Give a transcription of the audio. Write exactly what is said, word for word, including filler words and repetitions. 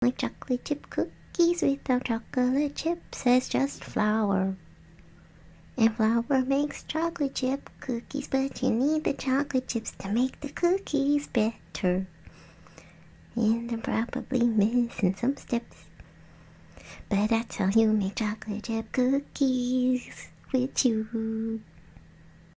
like chocolate chip cookies without chocolate chips. It's just flour. And flour makes chocolate chip cookies, but you need the chocolate chips to make the cookies better. And I'm probably missing some steps, but that's how you make chocolate chip cookies with you.